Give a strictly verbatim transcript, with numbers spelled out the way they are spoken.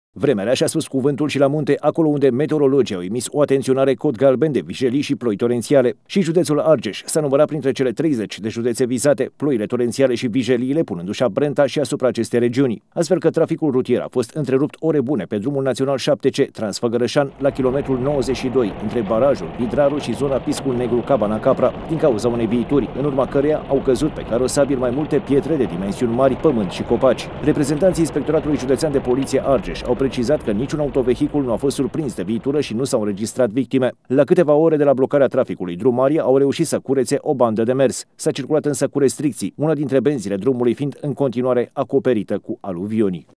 Vremea și-a spus cuvântul și la munte, acolo unde meteorologii au emis o atenționare cod galben de vijelii și ploi torențiale. Și județul Argeș s-a numărat printre cele treizeci de județe vizate, ploile torențiale și vijeliile punându-și amprenta și asupra acestei regiuni, astfel că traficul rutier a fost întrerupt ore bune pe drumul național șapte C Transfăgărășan la kilometrul nouăzeci și doi, între barajul Vidraru și zona Piscul Negru Cabana Capra, din cauza unei viituri, în urma căreia au căzut pe carosabil mai multe pietre de dimensiuni mari, pământ și copaci. Reprezentanții Inspectoratului Județean de Poliție Argeș au precizat că niciun autovehicul nu a fost surprins de viitură și nu s-au înregistrat victime. La câteva ore de la blocarea traficului drumarii au reușit să curețe o bandă de mers. S-a circulat însă cu restricții, una dintre benzile drumului fiind în continuare acoperită cu aluvionii.